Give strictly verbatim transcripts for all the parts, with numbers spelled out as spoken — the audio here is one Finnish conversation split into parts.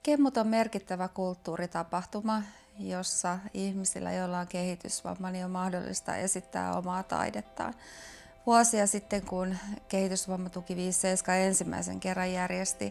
Kemmut on merkittävä kulttuuritapahtuma, jossa ihmisillä, joilla on kehitysvamma, niin on mahdollista esittää omaa taidettaan. Vuosia sitten, kun Kehitysvammatuki viisikymmentäseitsemän ensimmäisen kerran järjesti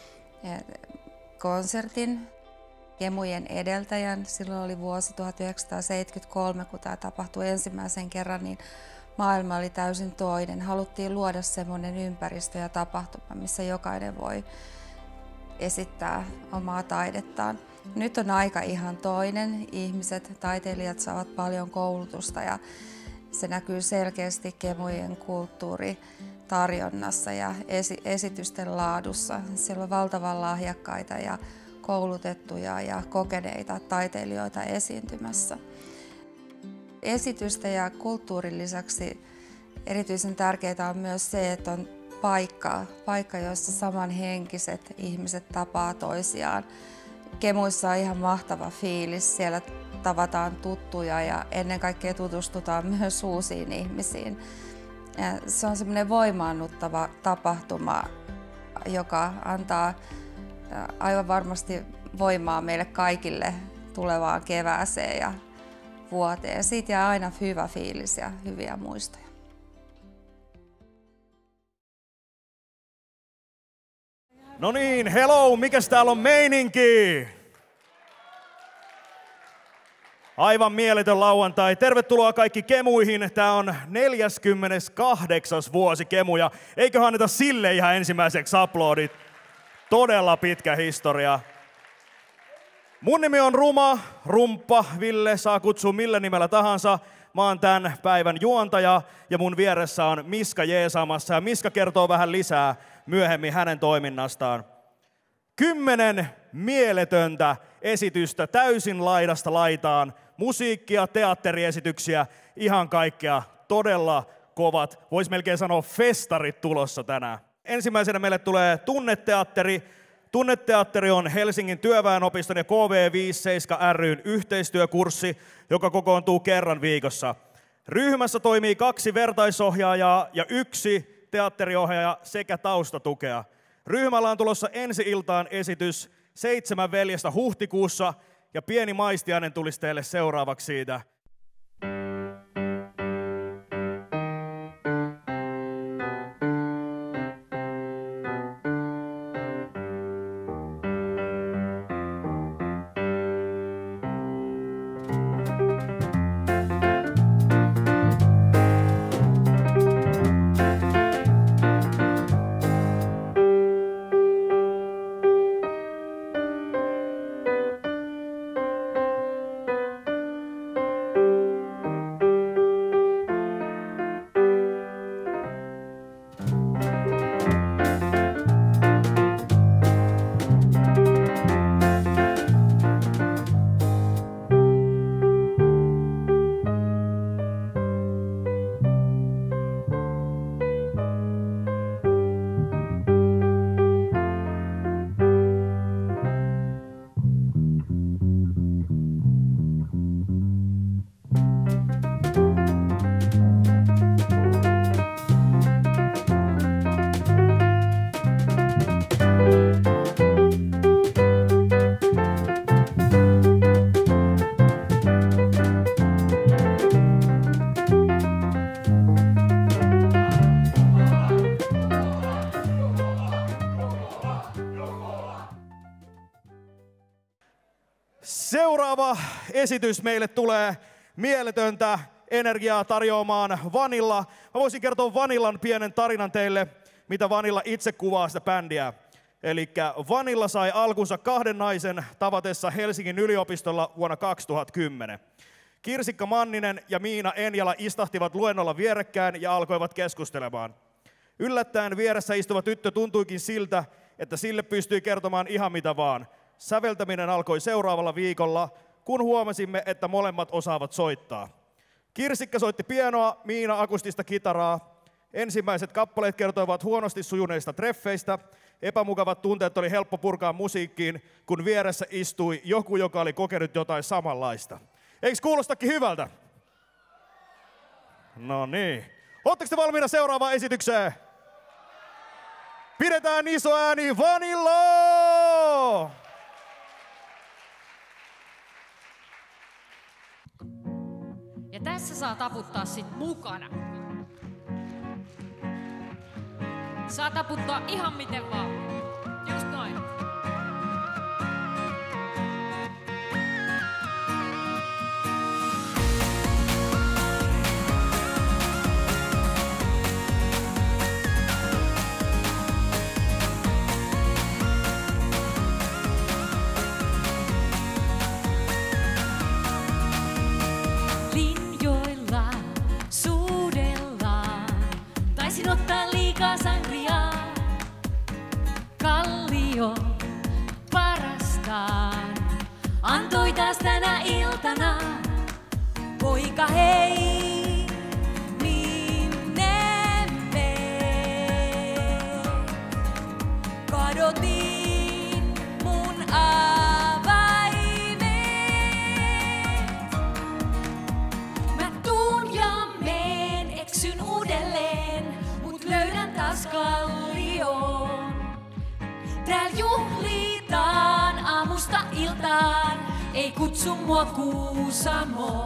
konsertin Kemujen edeltäjän, silloin oli vuosi tuhatyhdeksänsataaseitsemänkymmentäkolme, kun tämä tapahtui ensimmäisen kerran, niin maailma oli täysin toinen. Haluttiin luoda semmoinen ympäristö ja tapahtuma, missä jokainen voi esittää omaa taidettaan. Nyt on aika ihan toinen. Ihmiset, taiteilijat saavat paljon koulutusta ja se näkyy selkeästi Kemujen kulttuuritarjonnassa ja esi- esitysten laadussa. Siellä on valtavan lahjakkaita ja koulutettuja ja kokeneita taiteilijoita esiintymässä. Esitystä ja kulttuurin lisäksi erityisen tärkeää on myös se, että on paikka, paikka jossa samanhenkiset ihmiset tapaa toisiaan. Kemuissa on ihan mahtava fiilis, siellä tavataan tuttuja ja ennen kaikkea tutustutaan myös uusiin ihmisiin. Ja se on semmoinen voimaannuttava tapahtuma, joka antaa aivan varmasti voimaa meille kaikille tulevaan kevääseen ja vuoteen. Siitä jää aina hyvä fiilis ja hyviä muistoja. No niin, hello, mikäs täällä on meininki? Aivan mieletön lauantai. Tervetuloa kaikki Kemuihin. Tää on neljäskymmeneskahdeksas vuosi Kemuja. Eiköhän anneta sille ihan ensimmäiseksi aplodit. Todella pitkä historia. Mun nimi on Ruma, Rumppa, Ville, saa kutsua millä nimellä tahansa. Mä oon tämän päivän juontaja ja mun vieressä on Miska jeesaamassa ja Miska kertoo vähän lisää myöhemmin hänen toiminnastaan. Kymmenen mieletöntä esitystä täysin laidasta laitaan. Musiikkia, teatteriesityksiä, ihan kaikkea todella kovat. Vois melkein sanoa festarit tulossa tänään. Ensimmäisenä meille tulee Tunneteatteri. Tunneteatteri on Helsingin työväenopiston ja K V viisikymmentäseitsemän ry:n yhteistyökurssi, joka kokoontuu kerran viikossa. Ryhmässä toimii kaksi vertaisohjaajaa ja yksi teatteriohjaaja sekä taustatukea. Ryhmällä on tulossa ensi-iltaan esitys Seitsemän veljestä huhtikuussa ja pieni maistiainen tulisi teille seuraavaksi siitä. Seuraava esitys meille tulee mieletöntä energiaa tarjoamaan Vanilla. Mä voisin kertoa Vanillan pienen tarinan teille, mitä Vanilla itse kuvaa sitä bändiä. Elikkä Vanilla sai alkunsa kahden naisen tavatessa Helsingin yliopistolla vuonna kaksituhattakymmenen. Kirsikka Manninen ja Miina Enjala istahtivat luennolla vierekkäin ja alkoivat keskustelemaan. Yllättäen vieressä istuva tyttö tuntuikin siltä, että sille pystyi kertomaan ihan mitä vaan. Säveltäminen alkoi seuraavalla viikolla, kun huomasimme, että molemmat osaavat soittaa. Kirsikka soitti pianoa, Miina akustista kitaraa. Ensimmäiset kappaleet kertoivat huonosti sujuneista treffeistä. Epämukavat tunteet oli helppo purkaa musiikkiin, kun vieressä istui joku, joka oli kokenut jotain samanlaista. Eikö kuulostakin hyvältä? No niin. Oletteko te valmiina seuraavaan esitykseen? Pidetään iso ääni Vanilla! saa taputtaa sit mukana. Saa taputtaa ihan miten vaan. Just noin. Linjoilla suudellaan, taisin ottaa liikaa sangriaa. Kallio parastaan antoi taas tänä iltana. Poika hei, minne me? Kadotin mun avaimet. Mä tuun ja meen, eksyn uudelleen, mut löydän taas kallioon. Tääl juhlitaan aamusta iltaan, ei kutsu mua Kuusamo.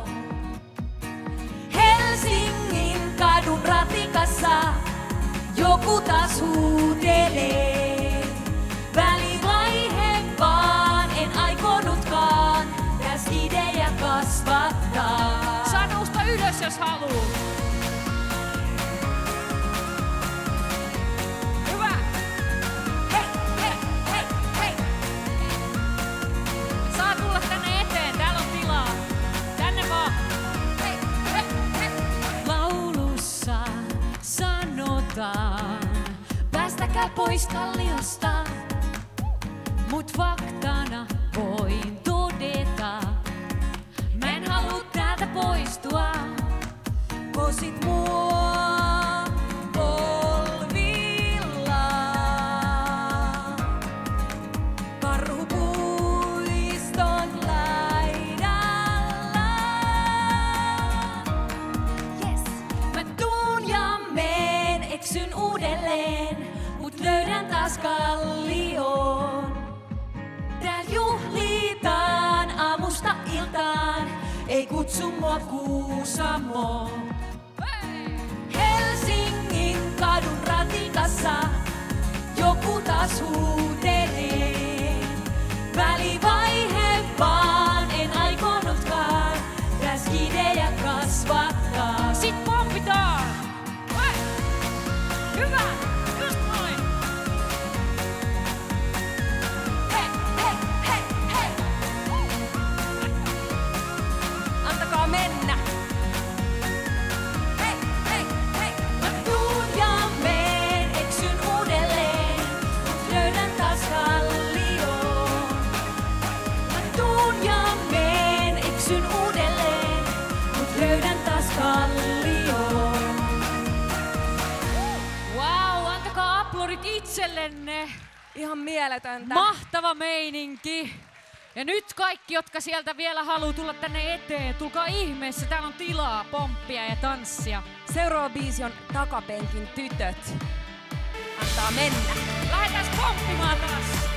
Helsingin kadun ratikassa joku taas huutelee. Välivaihe vaan, en aikonutkaan täs idea kasvattaa. Saa nousta ylös jos haluu. Päästäkää pois kalliosta, mut faktana voin todeta. Mä en halua täältä poistua, kosit mua polvillaan. Karhupuiston laidalla. Yes. Mä tuun ja meen, eksyn uudelleen, mut löydän taas kallioon. Tääl juhlitaan aamusta iltaan, ei kutsu mua Kuusamo. Helsingin kadun ratikassa joku taas huutelee. Välivaihe vaan, en aikonutkaan täs idea kasvattaa. Sit pompitaan! Hyvä! Just noin! Hei, hei, hei, hei! Antakaa mennä! Hei, hei, hei! Mä tuun ja meen, eksyn uudelleen, mut löydän taas kallioon. Mä tuun ja meen, eksyn uudelleen, mut löydän taas kallioon. Wow, antakaa aplodit itsellenne. Ihan mieletöntä. Mahtava meininki. Ja nyt kaikki, jotka sieltä vielä haluaa tulla tänne eteen, tulkaa ihmeessä. Täällä on tilaa, pomppia ja tanssia. Seuraava biisi on Takapenkin tytöt. Antaa mennä. Lähdetään pomppimaan taas.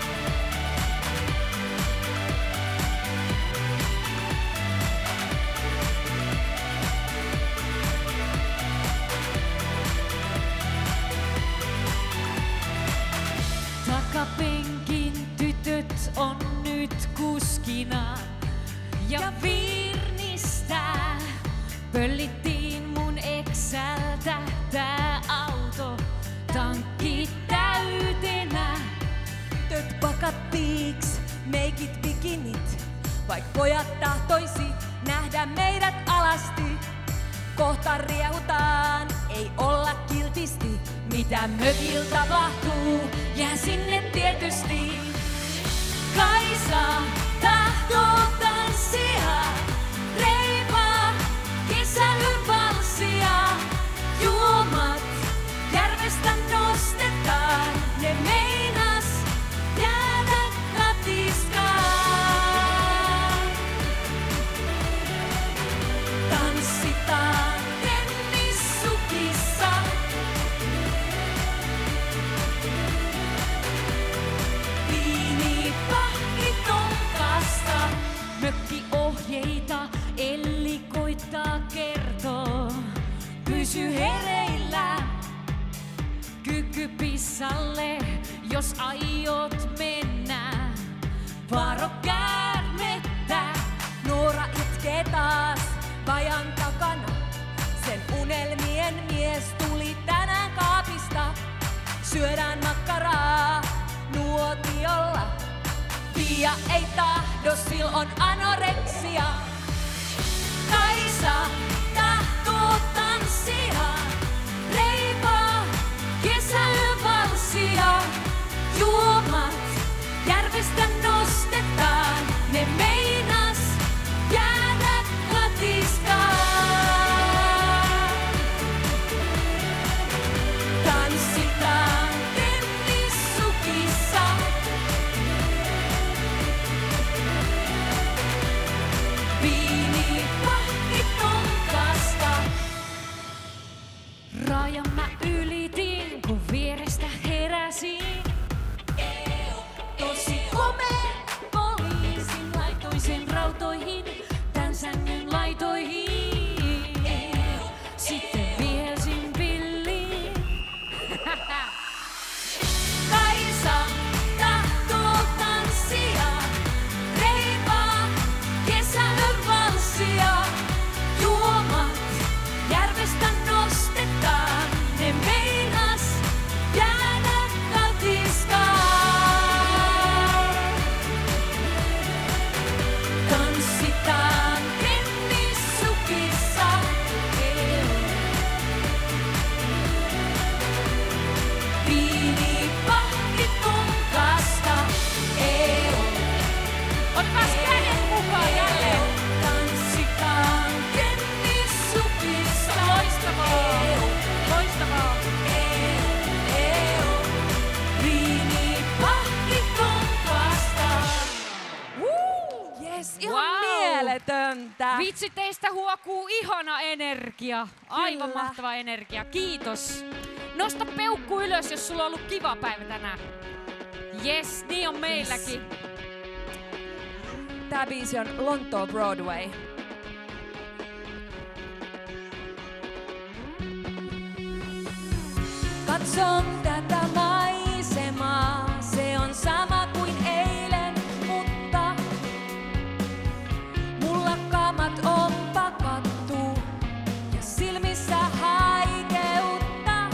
Takapenkin tytöt on nyt kuskina ja Virnistä pöllittiin mun eksältä tää auto tankki täytenä. Tytöt pakattiiks meikit bikinit, vaik pojat tahtoisi nähdä meidät alasti. Kohta riehutaan, ei olla kiltisti. Mitä mökillä tapahtuu, jää sinne tietysti. Kaisa tahtoo tanssia, reipaa kesälyn valssia. Juomat järvestä nostetaan, ne meinas jäädä katiskaan. Tanssitaan tennissukissa. Viini pahki tonkasta, kissalle, jos aiot mennä. Varo käärmettä, Noora itkee taas vajan takana. Sen unelmien mies tuli tänään kaapista. Syödään makkaraa nuotiolla. Pia ei tahdo, sil on anoreksia. Kaisa tahtoo tanssia. Reipaa kesäyövalssia. Juomat järvestä nostetaan. Ne meinas jäädä katiskaan. Tanssitaan tennissukissa. Viini pahti tonkasta. rajan mä ylitin, kun vierestä heräsin. Tosi komea. Poliisin laitoin sen rautoihin, tän sängyn laitoihin. Sitten vihelsin pilliin. Kaisa tahtoo tanssia. Reipaa kesäyövalssia. Juomat järvestä nostetaan. Ne meinas jäädä katiskaan. Tanssitaan tennissukissa. Viini pahti tunkasta. Otetaan kädet mukaan jälleen. Tanssitaan tennissukissa. Loistavaa. Loistavaa. Viini pahti tunkasta. Yes, ihan Wow. mieletöntä. Vitsi, teistä huokuu ihana energia. Aivan Kyllä. mahtava energia. Kiitos. Nosta peukku ylös, jos sulla on ollut kiva päivä tänään. Yes, niin on meilläkin. Tää biisi on Lontoon Broadway. Katson tätä maisemaa, se on sama kuin eilen, mutta mulla kamat on pakattu ja silmissä haikeutta.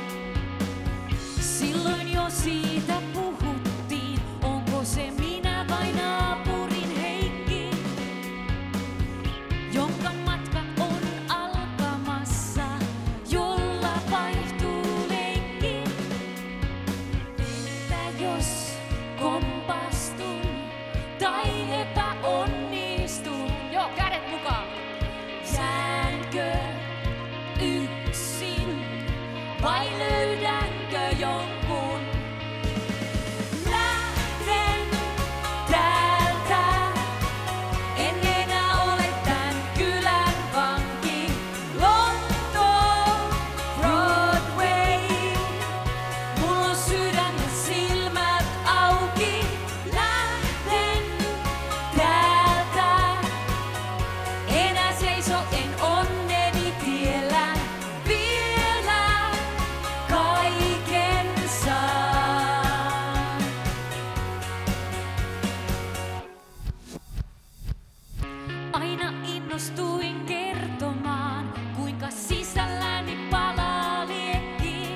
Silloin jo siitä puhuttiin, onko se minä vai naapurin Heikki, jonka matka on alkamassa, jolla vaihtuu leikki. Entä jos kompastun tai epäonnistun? Joo, kädet mukaan. Jäänkö yksin vai löydänkö jonkun? Lähden täältä, en enää ole tän kylän vanki. Lontoon Broadway, mulla on sydän ja silmät auki. Lähden täältä, enää seiso en onneni tiellä. Vielä kaiken saan. Aina innostuin kertomaan, kuinka sisälläni palaa liekki.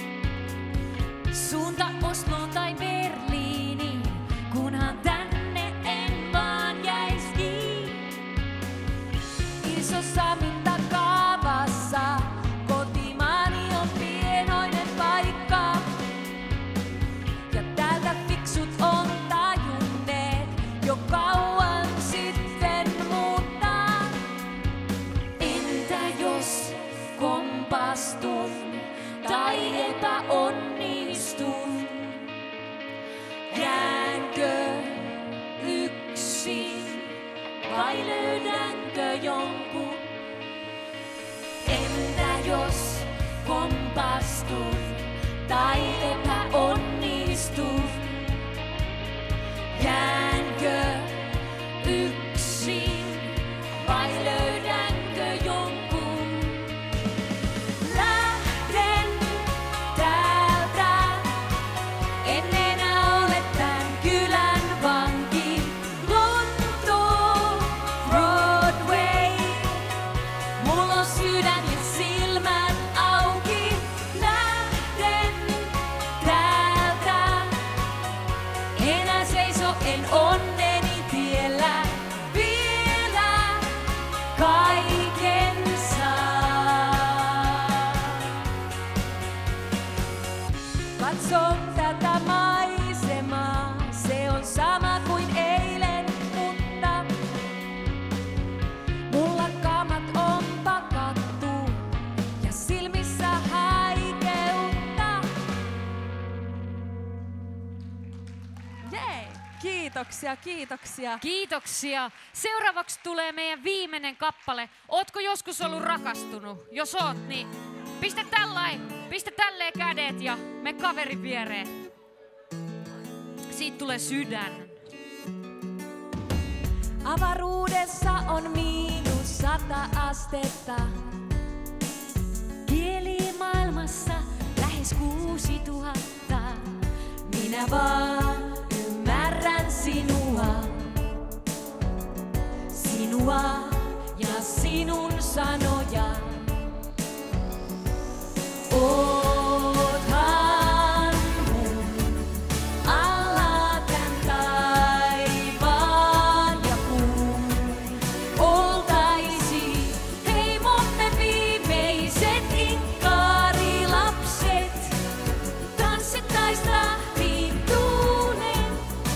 Suunta Osloon tai Berliiniin, kunhan tänne en vaan jäiski. Isossa mittakaavassa kotimaani on pienoinen paikka. Ja täältä fiksut on tajunneet jo kauan sitten muuttaa. Entä jos kompastun tai epäonnistun? en onneni tiellä vielä kaiken saa. Katso tätä maisemaa, se on sama kuin eilen, mutta mulla kamat on pakattu ja silmissä haikeutta. Jee! Kiitoksia, kiitoksia. Kiitoksia. Seuraavaksi tulee meidän viimeinen kappale. Ootko joskus ollut rakastunut? Jos oot, niin pistä tällain, pistä tälleen kädet ja me kaverin viereen. Siitä tulee sydän. Avaruudessa on miinus sata astetta. Kielimaailmassa lähes kuusi tuhatta. Minä vaan ymmärrän sinua. Sinua ja sinun sanoja. Oothan mun alla tän taivaan ja kuun. Oltaisi heimomme viimeiset inkaarilapset. Tanssittais tahtiin tuulen.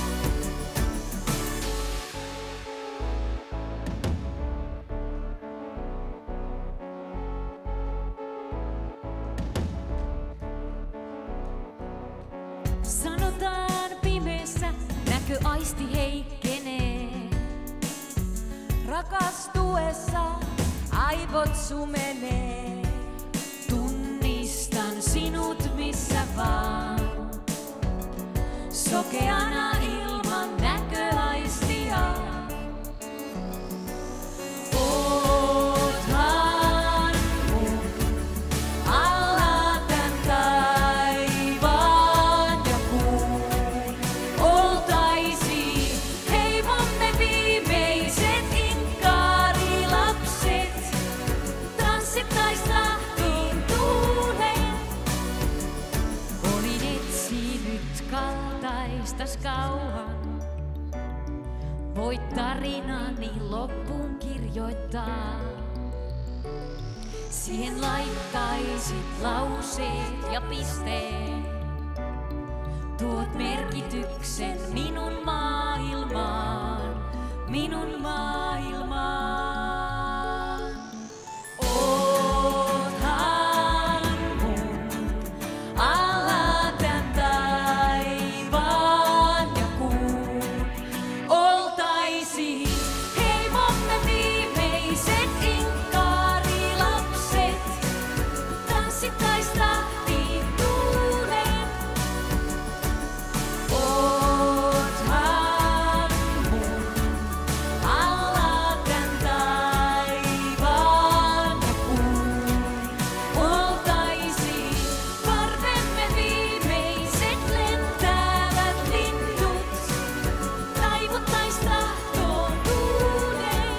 Sanotaan pimeässä näköaisti heikkenee. Rakastuessa aivot sumenee. Tunnistan sinut missä vaan. Sokeana ilman näköaistia. Oothan mun alla tän taivaan ja kuun. Oltaisi heimomme viimeiset inkaarilapset. Tanssittais tahtiin tuuleen. Olin etsinyt kaltaistas kauan. Voit tarinani loppuun kirjoittaa. Siihen laittaisit lauseet ja pisteet. Tuot merkityksen minun maailmaan, minun maailmaan. Oothan mun alla tän taivaan ja kuun. Oltaisi heimomme viimeiset inkaarilapset. Tanssittais tahtiin tuuleen. Oothan mun alla tän taivaan ja kuun. Oltaisi parvemme viimeiset lentävät linnut. Taivuttais tahtoon tuuleen.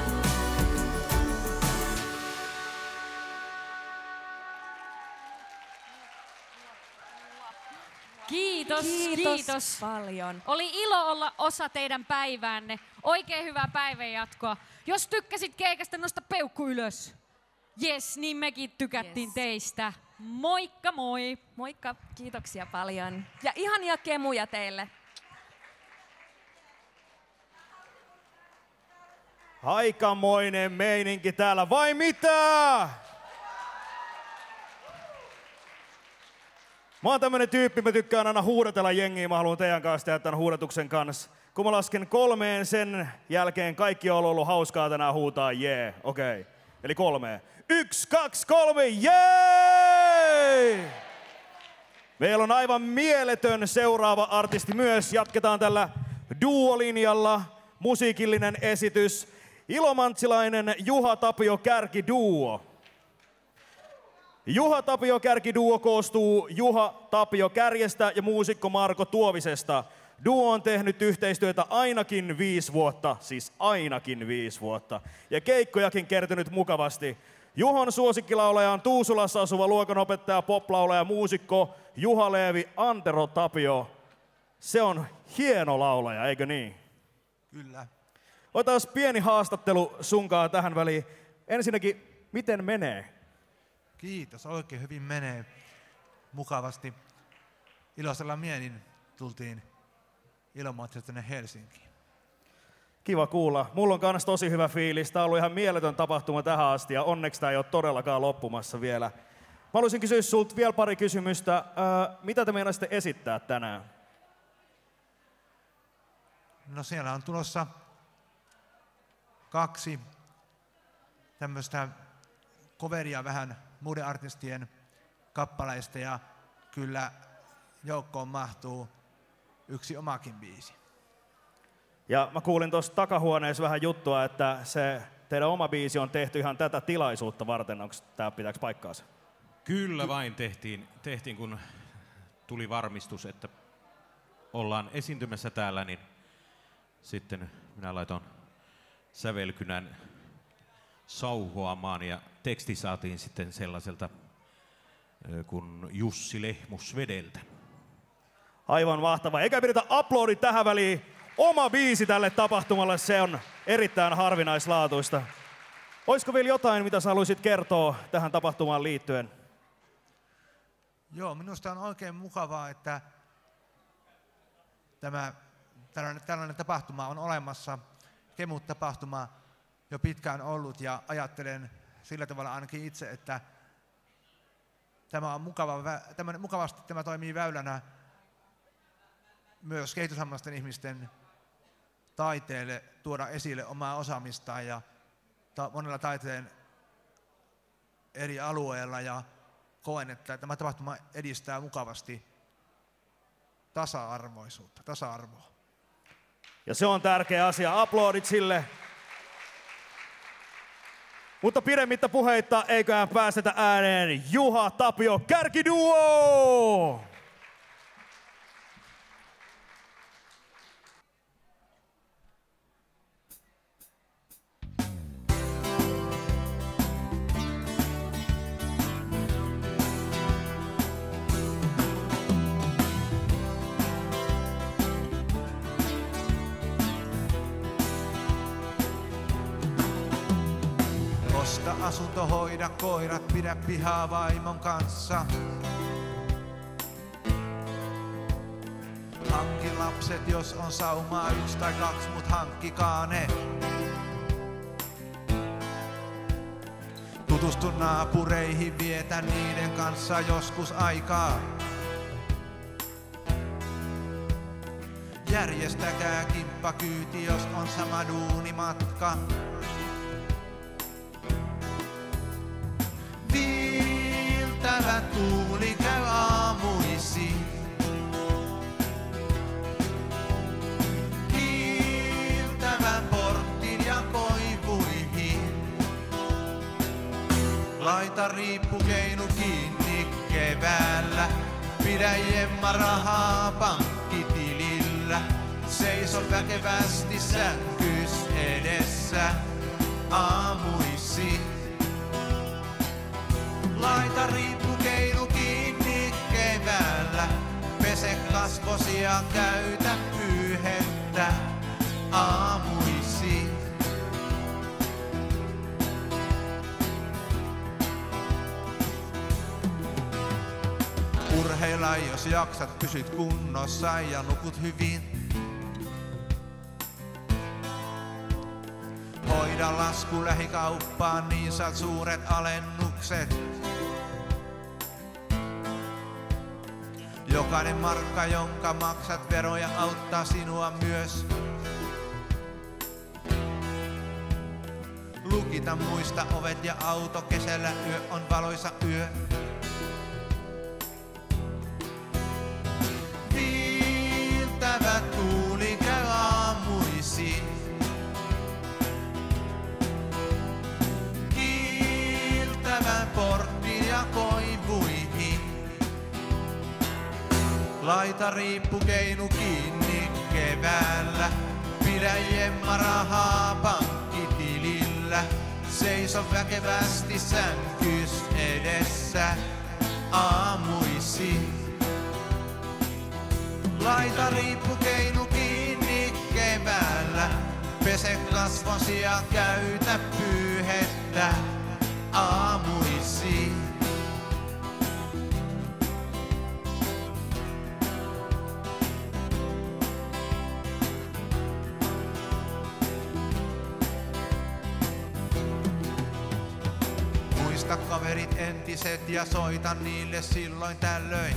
Kiitos, Kiitos, kiitos. paljon. Oli ilo olla osa teidän päiväänne. Oikein hyvää päivänjatkoa. Jos tykkäsit keikasta, nosta peukku ylös. Jes, niin mekin tykättiin Yes. teistä. Moikka moi! Moikka, kiitoksia paljon. Ja ihania kemuja teille. Aikamoinen meininki täällä, vai mitä? Mä oon tämmönen tyyppi, mä tykkään aina huudatella jengiä, mä haluan teidän kanssa tehdä tämän huudatuksen kanssa. Kun mä lasken kolmeen, sen jälkeen kaikki on ollut hauskaa tänään huutaa jee, yeah. okei. Okay. Eli kolmeen. Yksi, kaksi, kolme, jee! Yeah! Meillä on aivan mieletön seuraava artisti myös. Jatketaan tällä duolinjalla. Musiikillinen esitys. Ilomantsilainen Juha Tapio Kärki Duo. Juha Tapio Kärki Duo koostuu Juha Tapio Kärjestä ja muusikko Marko Tuovisesta. Duo on tehnyt yhteistyötä ainakin viisi vuotta, siis ainakin viisi vuotta. Ja keikkojakin kertynyt mukavasti. Juhon suosikkilaulaja on Tuusulassa asuva luokanopettaja, poplaulaja ja muusikko Juha Leevi Antero Tapio. Se on hieno laulaja, eikö niin? Kyllä. Otas pieni haastattelu sunkaan tähän väliin. Ensinnäkin, miten menee? Kiitos, oikein hyvin menee. Mukavasti. Iloisella mielin tultiin Ilomantsista tänne Helsinkiin. Kiva kuulla. Mulla on kans tosi hyvä fiilis. Tää on ollut ihan mieletön tapahtuma tähän asti ja onneksi tää ei ole todellakaan loppumassa vielä. Mä haluaisin kysyä sulta vielä pari kysymystä. Äh, mitä te meinaisitte esittää tänään? No siellä on tulossa kaksi tämmöistä coveria vähän muiden artistien kappaleista ja kyllä joukkoon mahtuu yksi omakin biisi. Ja mä kuulin tuossa takahuoneessa vähän juttua, että se teidän oma biisi on tehty ihan tätä tilaisuutta varten. Onko tää pitääkö paikkaansa? Kyllä vain tehtiin, tehtiin, kun tuli varmistus, että ollaan esiintymässä täällä, niin sitten minä laitoin sävelkynän sauhoamaan ja teksti saatiin sitten sellaiselta kuin Jussi Lehmusvedeltä. Aivan mahtavaa. Eikä pidetä aplodit tähän väliin. Oma biisi tälle tapahtumalle, se on erittäin harvinaislaatuista. Olisiko vielä jotain, mitä sä haluaisit kertoa tähän tapahtumaan liittyen? Joo, minusta on oikein mukavaa, että tämä tällainen, tällainen tapahtuma on olemassa. Kemut-tapahtuma jo pitkään ollut ja ajattelen sillä tavalla ainakin itse, että tämä on mukava, tämä, mukavasti tämä toimii väylänä myös kehitysvammaisten ihmisten taiteelle tuoda esille omaa osaamistaan ja ta- monella taiteen eri alueilla ja koen, että tämä tapahtuma edistää mukavasti tasa-arvoisuutta, tasa-arvoa. Ja se on tärkeä asia. Aplodit sille. Mutta pidemmittä puheitta eiköhän päästetä ääneen Juha Tapio Kärkiduo! Osta asunto, hoida koirat, pidä pihaa vaimon kanssa. Hankki lapset, jos on saumaa yksi tai kaksi, mut hankkikaa ne. Tutustu naapureihin, vietä niiden kanssa joskus aikaa. Järjestäkää kimppakyyti, jos on sama duunimatka. Viiltävä tuuli käy aamuisi. Kiiltävän portin ja koivuihin. Laita riippukeinu kiinni keväällä. Pidä jemma rahaa pankkitilillä. Seiso väkevästi sänkys edessä aamuisi. Laita riippukeinu kiinni keväällä. Pese kasvosi ja käytä pyyhettä aamuisi. Urheilla jos jaksat, pysyt kunnossa ja nukut hyvin. Hoida lasku lähikauppaan, niin saat suuret alennukset. Jokainen markka, jonka maksat veroja, auttaa sinua myös. Lukita muista ovet ja auto, kesällä yö on valoisa yö. Viiltävä tuuli käy aamuisi. Kiiltävän portin ja koivuihin. Laita riippukeinu kiinni keväällä. Pidä jemma rahaa pankkitilillä. Seiso väkevästi sänkys edessä aamuisi. Laita riippukeinu kiinni keväällä. Pese kasvosi ja käytä pyyhettä aamuisi. Muista kaverit entiset ja soita niille silloin tällöin.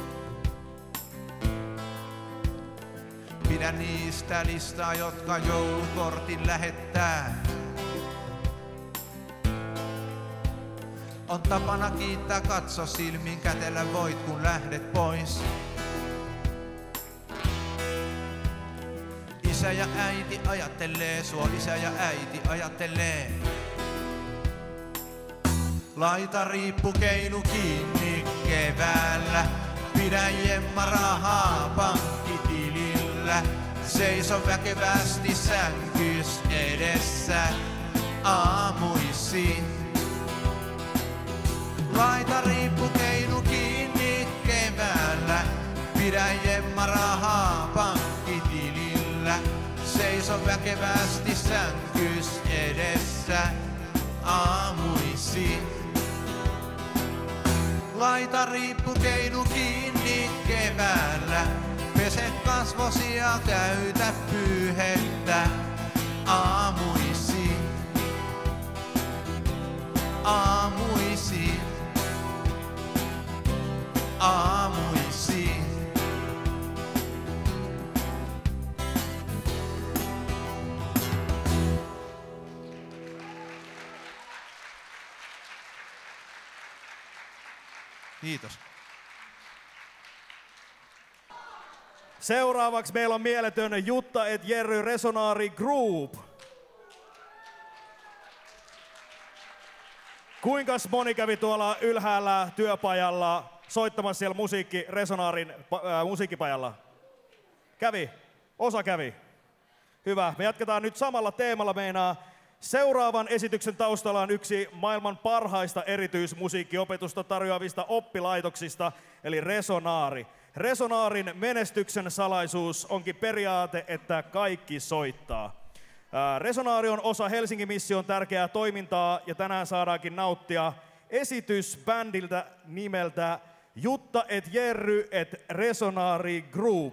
Pidä niistä listaa, jotka joulukortin lähettää. On tapana kiittää, katso silmin, kätellä voit kun lähdet pois. Isä ja äiti ajattelee sua, isä ja äiti ajattelee. Laita riippukeinu kiinni keväällä. Pidä jemma rahaa pankkitilillä. Seiso väkevästi sänkys edessä aamuisi. Laita riippukeinu kiinni keväällä. Pidä jemma rahaa pankkitilillä. Seiso väkevästi sänkys edessä aamuisi. Laita riippukeinu kiinni keväällä. Pese kasvosi ja käytä pyyhettä aamuisi. Aamuisi. Aamuisi. Kiitos. Seuraavaksi meillä on mieletön Jutta et Jerry Resonaari Group. Kuinkas moni kävi tuolla ylhäällä työpajalla soittamassa siellä musiikki Resonaarin äh, musiikkipajalla? Kävi? Osa kävi. Hyvä. Me jatketaan nyt samalla teemalla. Meinaa seuraavan esityksen taustalla on yksi maailman parhaista erityismusiikkiopetusta tarjoavista oppilaitoksista, eli Resonaari. Resonaarin menestyksen salaisuus onkin periaate, että kaikki soittaa. Resonaari on osa Helsingin Mission tärkeää toimintaa ja tänään saadaankin nauttia esitysbändiltä nimeltä Jutta et Jerry et Resonaari Group.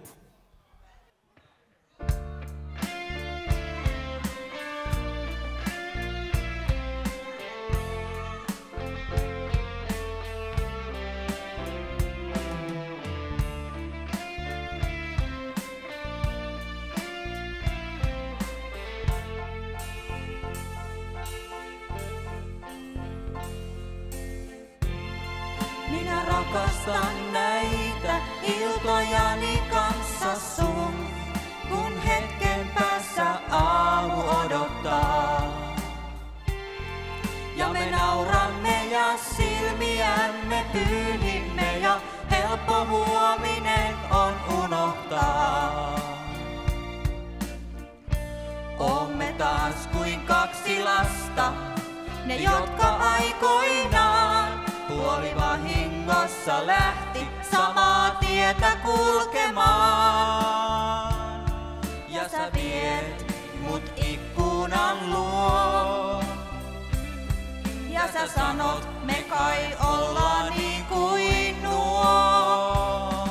Minä rakastan näitä iltojani kanssa sun, kun hetken päässä aamu odottaa. Ja me nauramme ja silmiämme pyyhimme ja helppo huominen on unohtaa. Oomme taas kuin kaksi lasta, ne jotka aikoinaan puoli vahingossa lähti samaa tietä kulkemaan. Ja sä viet mut ikkunan luo. Ja sä sanot, me kai ollaan niin kuin nuo.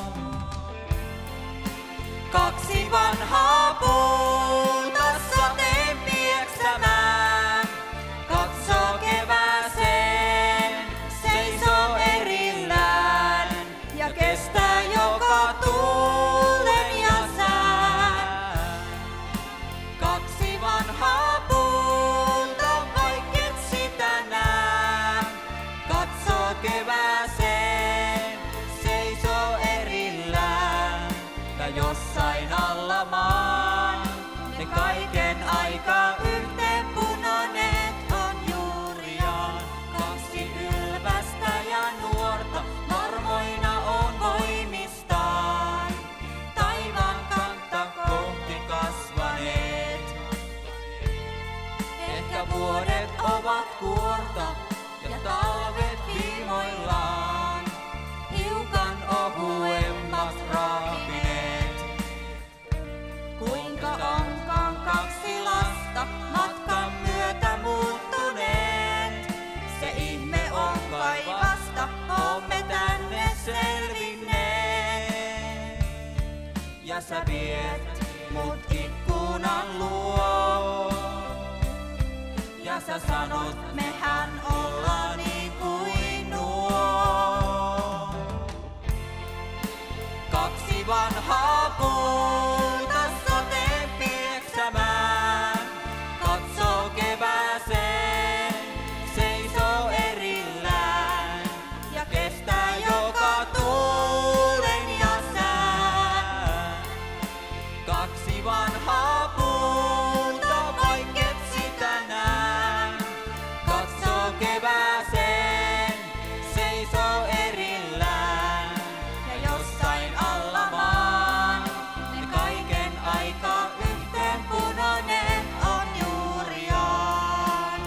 Kaksi vanhaa puuta sateen pieksämään. Katsoo kevääseen, seisoo erillään ja kestää joka tuulen ja sään. Kaksi vanhaa puuta, vaikket sitä nää. Katsoo kevääseen, seisoo erillään ja jossain alla maan. Ne kaiken aikaa yhteen punoneet on juuriaan. Kaksi ylvästä ja nuorta, varmoina on voimistaan. Taivaan kanta kohti kasvaneet. Ehkä vuodet ovat kuorta ja talvet viimoillaan. Hiukan ohuemmat raapineet. ja sä viet mut ikkunan luo. Ja sä sanot, mehän ollaan niin kuin nuo. Kaksi vanhaa puuta sateen pieksämään, katsoo kevääseen, seisoo erillään ja kestää joka tuulen ja sään. Kaksi vanhaa puuta vaikket sitä näen, katsoo kevääseen, seisoo erillään ja jossain alla maan ne kaiken aika yhteen punainen on juuriaan.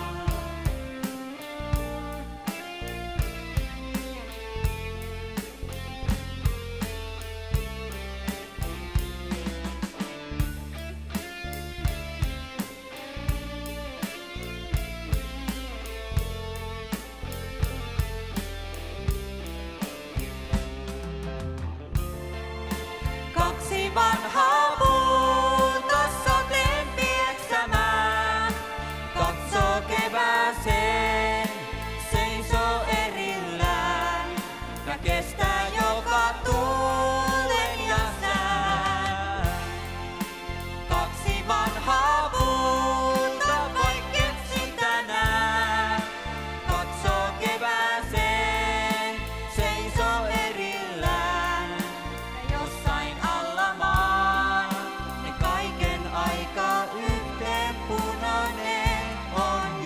Kaksi vanhaa puuta sateen pieksämään, katsoo kevääseen, seisoo erillään ja kestää joka tuulen ja sään. Kaksi vanhaa puuta vaikket sitä näe, katsoo kevääseen, seisoo erillään ja jossain alla maan ne kaiken aika yhteen punainen on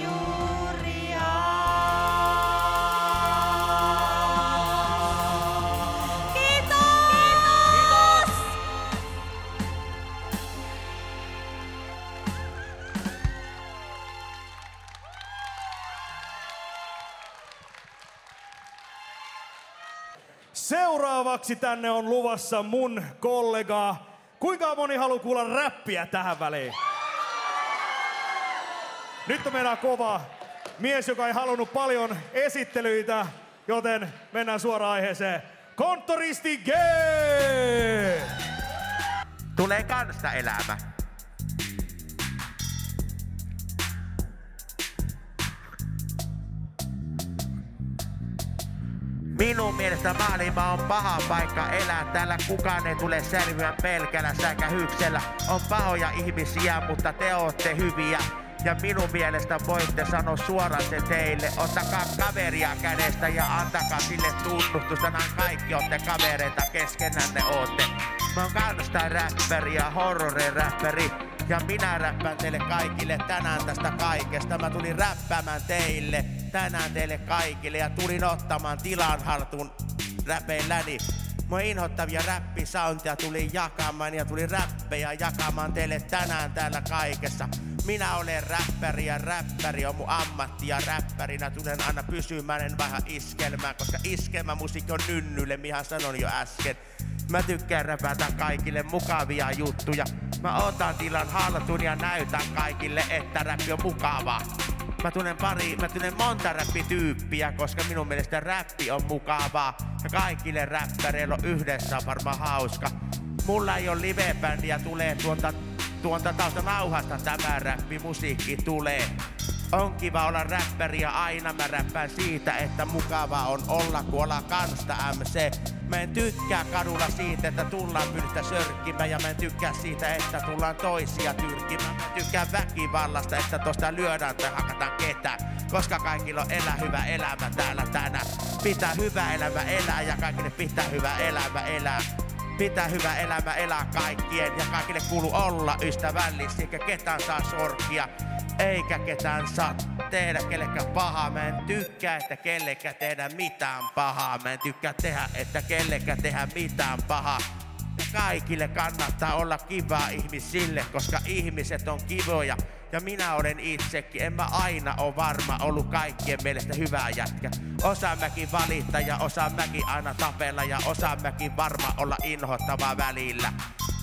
juuriaan. Kiitos! Seuraavaksi tänne on luvassa mun kollega. Kuinka moni haluaa kuulla räppiä tähän väliin? Nyt on meidän kova mies, joka ei halunnut paljon esittelyitä, joten mennään suoraan aiheeseen. Konttoristi G! Tulee kanssa elämä. Minun mielestä maailma on paha paikka elää. Täällä kukaan ei tule selviä pelkällä säkähyksellä. On pahoja ihmisiä, mutta te ootte hyviä. Ja minun mielestä voitte sanoa suoraan se teille. Ottakaa kaveria kädestä ja antakaa sille tunnustusta. Nämä kaikki ootte kavereita, keskenänne ootte. Mä oon kannustaa räppäri ja horrori-räppäri. Ja minä räppään teille kaikille tänään tästä kaikesta. Mä tulin räppäämään teille tänään teille kaikille ja tulin ottamaan tilan haltuun räpeilläni. Mua inhottavia räppisoundia tulin jakamaan ja tulin räppejä jakamaan teille tänään täällä kaikessa. Minä olen räppäri ja räppäri on mun ammatti ja räppärinä tulen aina pysymään, en vähän iskelmään, koska iskelmämusiikki on nynnylle, mihän sanon jo äsken. Mä tykkään räpätä kaikille mukavia juttuja. Mä otan tilan haltuun ja näytän kaikille, että räppi on mukavaa. Mä tunnen pari, mä tunnen monta räppityyppiä, koska minun mielestä räppi on mukavaa. Ja kaikille räppäreillä on yhdessä varmaan hauska. Mulla ei oo livebändiä, tulee tuolta, tuolta tausta nauhasta tämä räppimusiikki tulee. On kiva olla räppäri ja aina mä räppään siitä, että mukavaa on olla, kun ollaan kansta M C. Mä en tykkää kadulla siitä, että tullaan pylistä sörkkimään ja mä en tykkää siitä, että tullaan toisia tyrkimään. Mä tykkään väkivallasta, että tosta lyödään tai hakataan ketään, koska kaikilla on elää hyvä elämä täällä tänään. Pitää hyvä elämä elää ja kaikille pitää hyvä elämä elää. Pitää hyvä elämä elää kaikkien ja kaikille kuuluu olla ystävällisiä, eikä ketään saa sorkia, eikä ketään saa tehdä kellekään pahaa. Mä en tykkää, että kellekään tehdä mitään pahaa. Mä en tykkää tehdä, että kellekään tehdä mitään pahaa. Ja kaikille kannattaa olla kivaa ihmisille, koska ihmiset on kivoja. Ja minä olen itsekin, en mä aina oo varma ollut kaikkien mielestä hyvää jätkä. Osaan mäkin valittaa ja osaan mäkin aina tapella ja osaan mäkin varma olla inhottavaa välillä.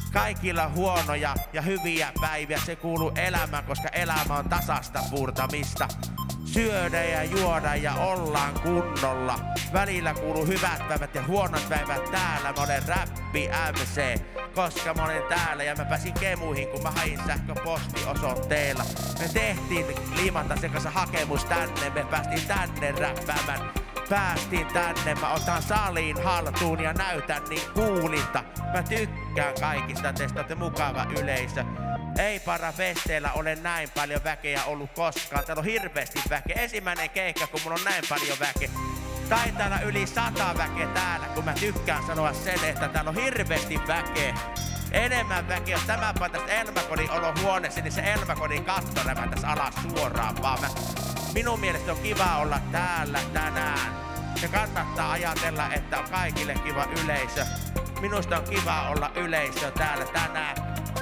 Kaikilla huonoja ja hyviä päiviä, se kuuluu elämään, koska elämä on tasasta puurtamista. Syödä ja juoda ja ollaan kunnolla. Välillä kuuluu hyvät päivät ja huonot päivät täällä. Mä olen räppi M C, koska mä olen täällä. Ja mä pääsin kemuihin, kun mä hain sähköpostiosoitteella. Me tehtiin Liimantaisen kanssa hakemus tänne. Me päästiin tänne räppäämään. Päästiin tänne, mä otan salin haltuun ja näytän niin kuulinta. Mä tykkään kaikista, teistä olette mukava yleisö. Ei para festeillä ole näin paljon väkeä ollut koskaan. Täällä on hirveästi väkeä. Ensimmäinen keikka, kun mulla on näin paljon väkeä. Taitaa olla yli sata väkeä täällä, kun mä tykkään sanoa sen, että täällä on hirveästi väkeä. Enemmän väkeä, jos tämä pantaisi Elmakodin olohuoneeseen, niin se Elmakodin katto rämätäisi alas suoraan vaan. Mä, minun mielestä on kiva olla täällä tänään. Ja kannattaa ajatella, että on kaikille kiva yleisö. Minusta on kiva olla yleisö täällä tänään.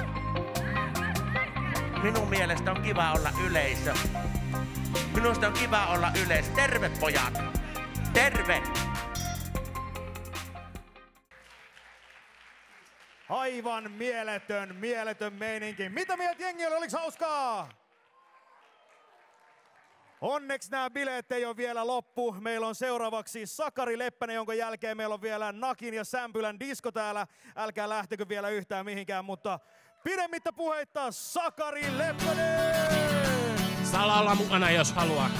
Minun mielestä on kiva olla yleisö. Minusta on kiva olla yleisö. Terve pojat! Terve! Aivan mieletön, mieletön meininki. Mitä mieltä jengi oli? Oliko hauskaa? Onneksi nämä bileet ei ole vielä loppu. Meillä on seuraavaksi Sakari Leppänen, jonka jälkeen meillä on vielä Nakin ja Sämpylän disko täällä. Älkää lähtekö vielä yhtään mihinkään, mutta pidemmittä puheitta Sakari Leppänen! Saa olla mukana, jos haluaa.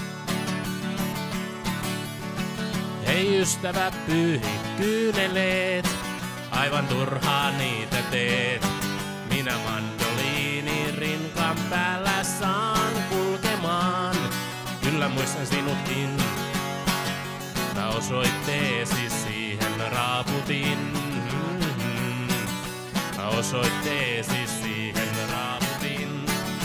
Hei ystävä, pyyhit kyyneleet, aivan turhaa niitä teet. Minä mandoliini rinkan päällä saan kulkemaan. Kyllä muistan sinutkin, mä osoitteesi siihen raaputin. Mä osoitteesi siihen raaputin.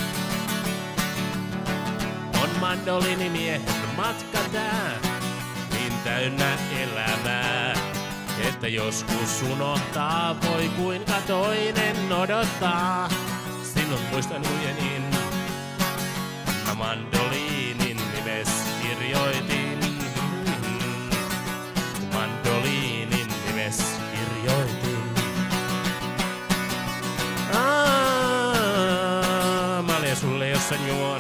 On mandoliinimiehen matka tää, niin täynnä elämää, että joskus unohtaa voi kuinka toinen odottaa. Sinut muistan huijenin, mä mandoliinin nimes kirjoitin. Mandoliinin nimes kirjoitin. Aa, mä olen sulle jossain juon.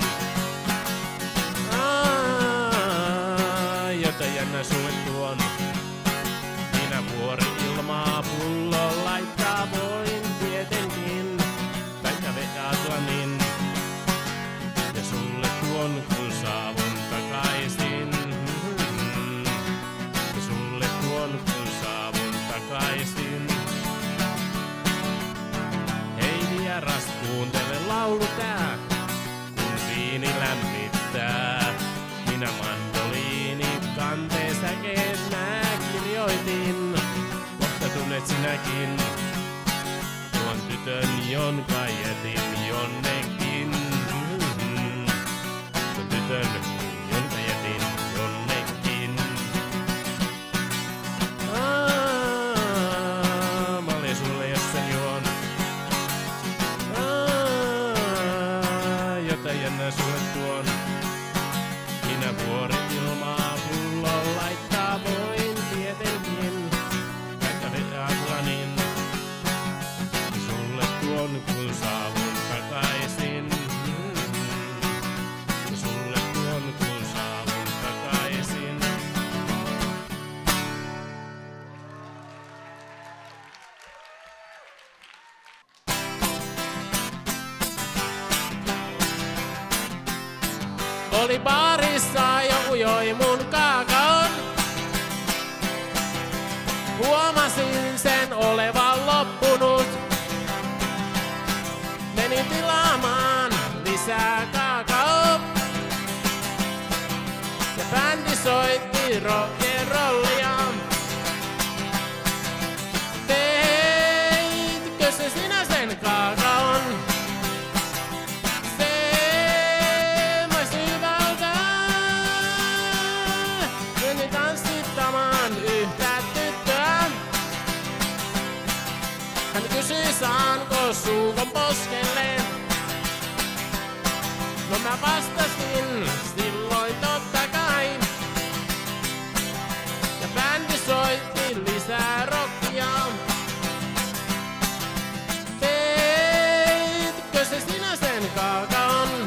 Aa, jota jännä sulle tuon. Minä vuori ilmaa pullo laittaa voin tietenkin. Vaikka vetätua niin. Ja sulle tuon kun saavun takaisin. Ja sulle tuon kun saavun takaisin. Hei vieras, kuuntele laulu tää, kun viini lämmittää. Minä mandoliini kanteen säkeet mä kirjoitin. Kohta tunnet sinäkin tuon tytön, jonka jätin jonnekin. Tuon tytön, jonka jätin jonnekin. Aa, mä olin sulle jossain juon. Aa, jota jännä sulle tuon. Minä vuori ilmaa pullo laittaa voin tietenkin. Vaikka vetää planin. Sulle tuon kun saavun takaisin. Sulle tuon kun saavun takaisin. Oli baarissa joku joi mun kaakaon. Huomasin sen olevan loppunut. Menin tilaamaan lisää kaakao. Ja bändi soitti rock'n'rollia. Teitkö se sinä sen kaakaon? Se maistui hyvältä. Menin tanssittamaan yhtä tyttöä. Hän kysyi saanko suukon poskelle. No mä vastasin silloin totta kai. Ja bändi soitti lisää rockia. Te kaakaon.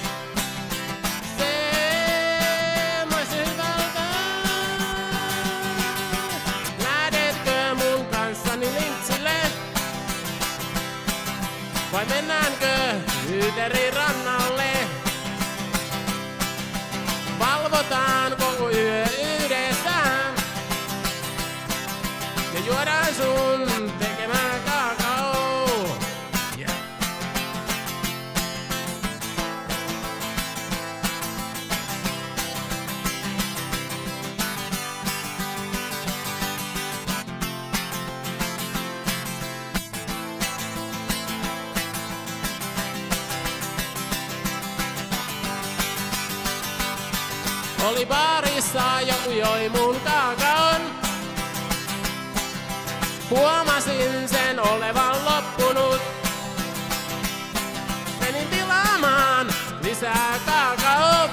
Se maisi hyvältä. Lähdetkö mun kanssani lintsille? Vai mennäänkö Hyyterin rannalle? Valvotaan koko yö yhdessään ja juodaan sun tekemää kaakao. Yeah. Oli baarissa joku joi mun kaakaon. Huomasin sen olevan loppunut. Menin tilaamaan lisää kaakao.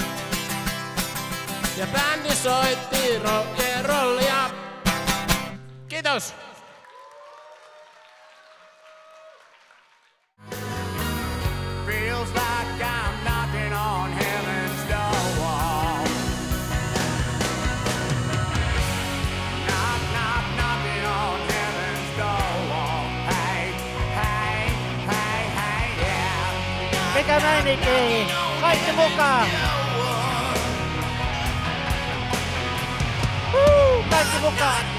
Ja bändi soitti rock'n'rollia. Kiitos! Feels like I'm knocking on heaven's door. Knock, knock, knocking on heaven's door. Hey, hey, hey, hey, yeah. Mikä meininki? Kaikki mukaan! Huu, kaikki mukaan!